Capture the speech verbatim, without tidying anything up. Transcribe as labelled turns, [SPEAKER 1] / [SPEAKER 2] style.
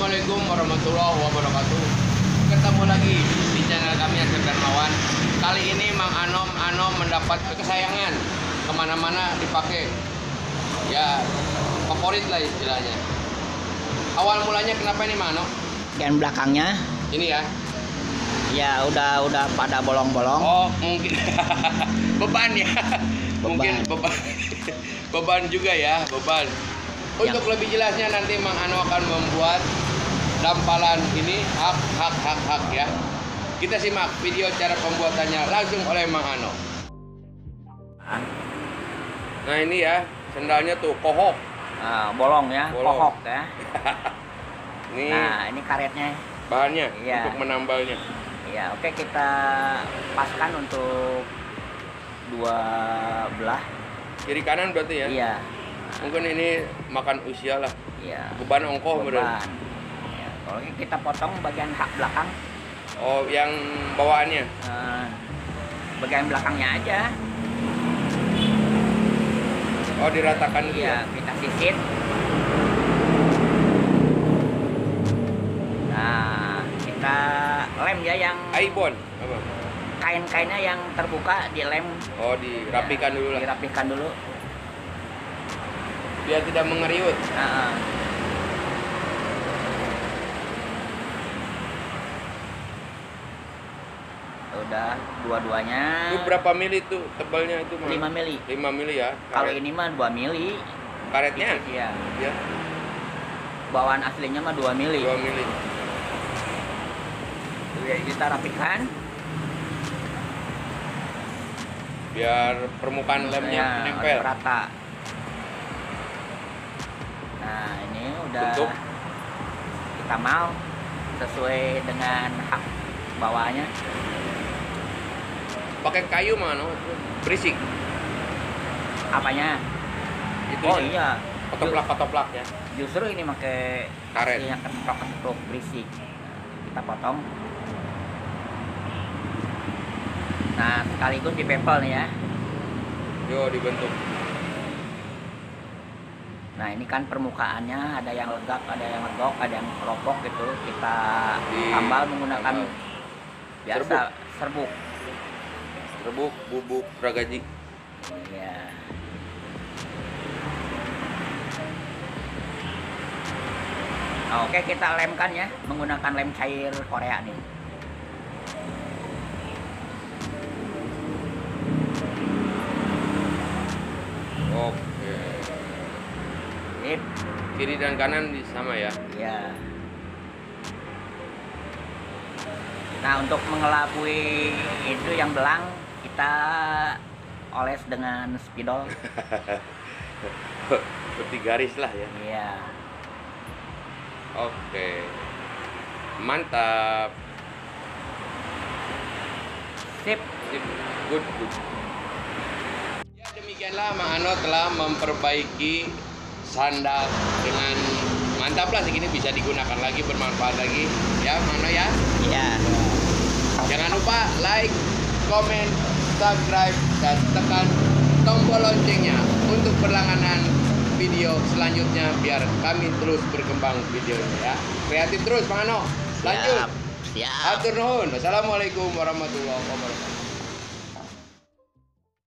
[SPEAKER 1] Assalamualaikum warahmatullahi wabarakatuh. Ketemu lagi di channel kami Asep Darmawan. Kali ini Mang Anom Anom mendapat kesayangan, kemana-mana dipakai. Ya favorit lah istilahnya. Awal mulanya kenapa ini Mang Anom?
[SPEAKER 2] Bagian belakangnya
[SPEAKER 1] Ini ya.
[SPEAKER 2] ya udah udah pada bolong-bolong.
[SPEAKER 1] Oh mungkin beban ya. Mungkin beban. Beban juga ya beban. Untuk
[SPEAKER 2] Yang-
[SPEAKER 1] lebih jelasnya nanti Mang Ano akan membuat dampalan ini hak hak hak hak ya. Kita simak video cara pembuatannya langsung oleh Mang Ano. Nah ini ya sendalnya tuh kohok.
[SPEAKER 2] Nah, bolong ya,
[SPEAKER 1] Bolong.
[SPEAKER 2] kohok ya.
[SPEAKER 1] Ini
[SPEAKER 2] Nah, ini karetnya.
[SPEAKER 1] bahannya
[SPEAKER 2] Iya.
[SPEAKER 1] untuk menambalnya.
[SPEAKER 2] Ya, oke kita paskan untuk dua belah.
[SPEAKER 1] Kiri kanan berarti ya.
[SPEAKER 2] Iya.
[SPEAKER 1] Mungkin ini makan usia lah.
[SPEAKER 2] Iya.
[SPEAKER 1] Beban ongkoh
[SPEAKER 2] Beban.
[SPEAKER 1] berarti.
[SPEAKER 2] Ya, kalau ini kita potong bagian hak belakang.
[SPEAKER 1] Oh yang bawaannya.
[SPEAKER 2] Eh, bagian belakangnya aja.
[SPEAKER 1] Oh diratakan gitu
[SPEAKER 2] Iya,
[SPEAKER 1] ya.
[SPEAKER 2] kita sisit. Nah, kita lem ya yang
[SPEAKER 1] Aibon apa?
[SPEAKER 2] kain-kainnya yang terbuka dilem.
[SPEAKER 1] Oh dirapikan
[SPEAKER 2] Ya,
[SPEAKER 1] dulu lah.
[SPEAKER 2] Dirapikan dulu.
[SPEAKER 1] Biar tidak mengeriut.
[SPEAKER 2] Nah, udah dua-duanya
[SPEAKER 1] Itu berapa mili tuh tebalnya itu Mang?
[SPEAKER 2] lima mili.
[SPEAKER 1] lima mili ya.
[SPEAKER 2] Kalau
[SPEAKER 1] Karet.
[SPEAKER 2] ini mah dua mili.
[SPEAKER 1] Karetnya?
[SPEAKER 2] Iya.
[SPEAKER 1] Ya,
[SPEAKER 2] Bawaan aslinya mah dua mili.
[SPEAKER 1] dua mili.
[SPEAKER 2] Ya, kita rapikan.
[SPEAKER 1] Biar permukaan lemnya
[SPEAKER 2] Ya,
[SPEAKER 1] menempel.
[SPEAKER 2] rata. Nah, ini udah
[SPEAKER 1] Bentuk.
[SPEAKER 2] kita mau sesuai dengan hak bawaannya.
[SPEAKER 1] Pakai kayu mana? Berisik.
[SPEAKER 2] Apanya?
[SPEAKER 1] Itu
[SPEAKER 2] Oh iya.
[SPEAKER 1] Kotoplak-kotoplak ya.
[SPEAKER 2] Justru ini pakai
[SPEAKER 1] Karet.
[SPEAKER 2] yang ketok-ketok berisik. Nah, kita potong. Nah, sekaligus dipepel nih ya.
[SPEAKER 1] Yo dibentuk.
[SPEAKER 2] Nah, ini kan permukaannya ada yang legak, ada yang legok, ada yang keropok gitu. Kita
[SPEAKER 1] Di-
[SPEAKER 2] tambal menggunakan
[SPEAKER 1] tambal.
[SPEAKER 2] biasa serbuk.
[SPEAKER 1] Rebuk, bubuk, ragaji.
[SPEAKER 2] Iya. Nah, oke kita lemkan ya menggunakan lem cair Korea nih.
[SPEAKER 1] Oke.
[SPEAKER 2] Sip.
[SPEAKER 1] Kiri dan kanan di sama ya.
[SPEAKER 2] Iya. Nah, untuk mengelabui itu yang belang kita oles dengan spidol.
[SPEAKER 1] Seperti garis lah ya.
[SPEAKER 2] Iya.
[SPEAKER 1] Oke. Mantap.
[SPEAKER 2] Sip.
[SPEAKER 1] Sip. Good, good. Ya demikianlah Mang Ano telah memperbaiki sandal dengan mantap lah, segini bisa digunakan lagi, bermanfaat lagi ya Mang Ano ya.
[SPEAKER 2] Iya.
[SPEAKER 1] Jangan lupa like, komen, subscribe, dan tekan tombol loncengnya untuk berlangganan video selanjutnya biar kami terus berkembang videonya ya. Kreatif terus Mang Ano. Lanjut.
[SPEAKER 2] Siap. Siap.
[SPEAKER 1] Hatur nuhun. Wassalamualaikum warahmatullahi wabarakatuh.